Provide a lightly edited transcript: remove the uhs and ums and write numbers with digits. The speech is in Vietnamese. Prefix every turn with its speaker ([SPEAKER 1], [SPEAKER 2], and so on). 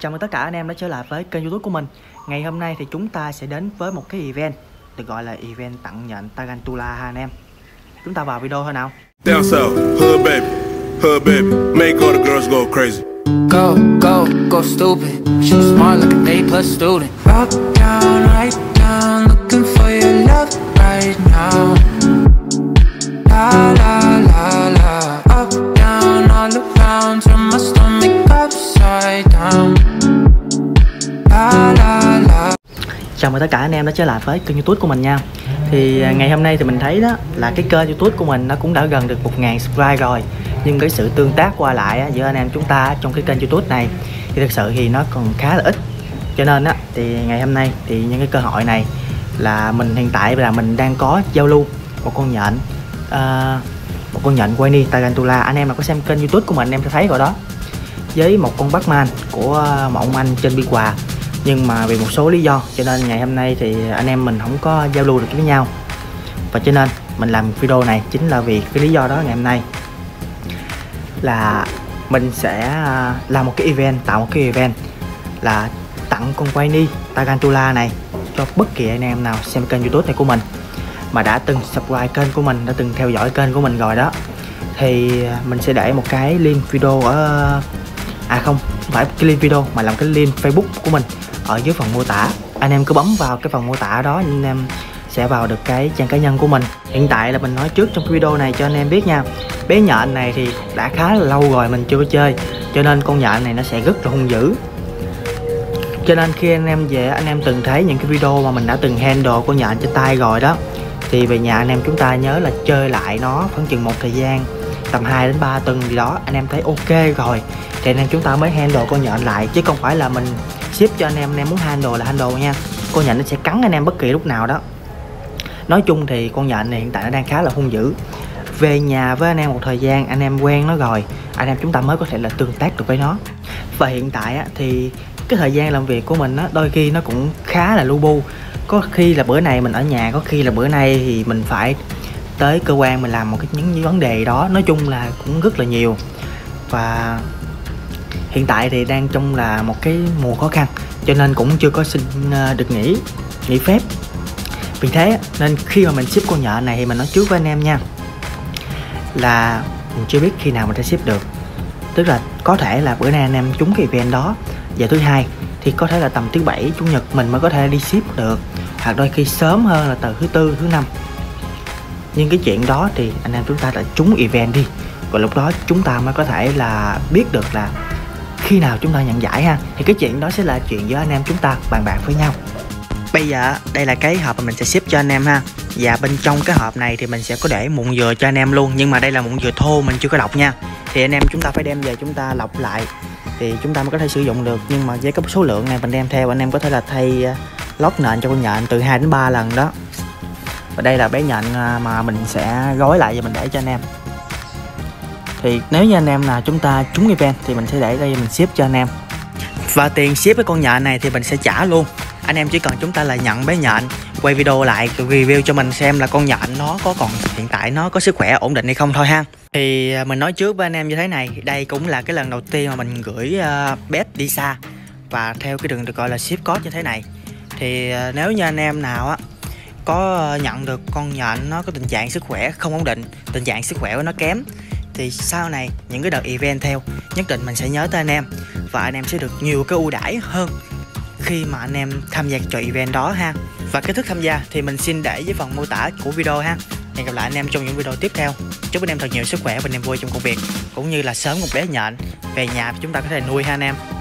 [SPEAKER 1] Chào mừng tất cả anh em đã trở lại với kênh YouTube của mình. Ngày hôm nay thì chúng ta sẽ đến với một cái event được gọi là event tặng nhện Tarantula ha anh em. Chúng ta vào video thôi nào.
[SPEAKER 2] Down south, hood baby, make all the girls go crazy.
[SPEAKER 3] Go stupid. She was smart like an A+ student. Up, down, right down, looking for your love right now. La la la la. Up, down, all around, turn my stomach upside down. La la la.
[SPEAKER 1] Chào mừng tất cả anh em đã trở lại với kênh YouTube của mình nha. Thì ngày hôm nay thì mình thấy đó là cái kênh YouTube của mình nó cũng đã gần được 1000 subscribe rồi. Nhưng cái sự tương tác qua lại giữa anh em chúng ta trong cái kênh YouTube này thì thực sự thì nó còn khá là ít. Cho nên á thì ngày hôm nay thì những cái cơ hội này là mình hiện tại là mình đang có giao lưu một con nhện Queenie Tarantula. Anh em mà có xem kênh YouTube của mình em sẽ thấy rồi đó, với một con Batman của một ông anh trên Biên Hòa. Nhưng mà vì một số lý do cho nên ngày hôm nay thì anh em mình không có giao lưu được với nhau, và cho nên mình làm video này chính là vì cái lý do đó. Ngày hôm nay là mình sẽ làm một cái event, tạo một cái event là tặng con Queenie Tarantula này cho bất kỳ anh em nào xem kênh YouTube này của mình mà đã từng subscribe kênh của mình, đã từng theo dõi kênh của mình rồi đó. Thì mình sẽ để một cái link video ở không phải cái link video mà làm cái link Facebook của mình ở dưới phần mô tả. Anh em cứ bấm vào cái phần mô tả đó, anh em sẽ vào được cái trang cá nhân của mình. Hiện tại là mình nói trước trong cái video này cho anh em biết nha, bé nhện này thì đã khá là lâu rồi mình chưa có chơi, cho nên con nhện này nó sẽ rất là hung dữ. Cho nên khi anh em về, anh em từng thấy những cái video mà mình đã từng handle con nhện trên tay rồi đó, thì về nhà anh em chúng ta nhớ là chơi lại nó khoảng chừng một thời gian tầm 2 đến 3 tuần gì đó, anh em thấy ok rồi thì anh em chúng ta mới handle con nhện lại, chứ không phải là mình ship cho anh em muốn handle là handle nha. Con nhện nó sẽ cắn anh em bất kỳ lúc nào đó. Nói chung thì con nhện này hiện tại nó đang khá là hung dữ. Về nhà với anh em một thời gian, anh em quen nó rồi, anh em chúng ta mới có thể là tương tác được với nó. Và hiện tại á, thì cái thời gian làm việc của mình á, đôi khi nó cũng khá là lu bu. Có khi là bữa này mình ở nhà, có khi là bữa nay thì mình phải tới cơ quan mình làm một những vấn đề đó. Nói chung là cũng rất là nhiều. Và hiện tại thì đang trong là một cái mùa khó khăn, cho nên cũng chưa có xin được nghỉ phép. Vì thế nên khi mà mình ship con nhện này thì mình nói trước với anh em nha, là mình chưa biết khi nào mình sẽ ship được. Tức là có thể là bữa nay anh em trúng cái event đó vào thứ Hai thì có thể là tầm thứ Bảy, Chủ nhật mình mới có thể đi ship được, hoặc đôi khi sớm hơn là từ thứ Tư, thứ Năm. Nhưng cái chuyện đó thì anh em chúng ta đã trúng event đi, rồi lúc đó chúng ta mới có thể là biết được là khi nào chúng ta nhận giải ha. Thì cái chuyện đó sẽ là chuyện giữa anh em chúng ta bàn bạc với nhau. Bây giờ đây là cái hộp mà mình sẽ ship cho anh em ha. Và bên trong cái hộp này thì mình sẽ có để mụn dừa cho anh em luôn. Nhưng mà đây là mụn dừa thô, mình chưa có lọc nha. Thì anh em chúng ta phải đem về chúng ta lọc lại thì chúng ta mới có thể sử dụng được. Nhưng mà với cái số lượng này mình đem theo, anh em có thể là thay lót nện cho con nhện từ 2 đến 3 lần đó. Và đây là bé nhện mà mình sẽ gói lại và mình để cho anh em. Thì nếu như anh em nào chúng ta trúng event thì mình sẽ để đây mình ship cho anh em. Và tiền ship cái con nhện này thì mình sẽ trả luôn. Anh em chỉ cần chúng ta là nhận bé nhện, quay video lại review cho mình xem là con nhện nó có còn hiện tại nó có sức khỏe ổn định hay không thôi ha. Thì mình nói trước với anh em như thế này, đây cũng là cái lần đầu tiên mà mình gửi pet đi xa và theo cái đường được gọi là ship code như thế này. Thì nếu như anh em nào á có nhận được con nhện nó có tình trạng sức khỏe không ổn định, tình trạng sức khỏe của nó kém, thì sau này những cái đợt event theo nhất định mình sẽ nhớ tới anh em, và anh em sẽ được nhiều cái ưu đãi hơn khi mà anh em tham gia trò event đó ha. Và cách thức tham gia thì mình xin để dưới phần mô tả của video ha. Hẹn gặp lại anh em trong những video tiếp theo. Chúc anh em thật nhiều sức khỏe và niềm vui trong công việc, cũng như là sớm một bé nhện về nhà chúng ta có thể nuôi ha anh em.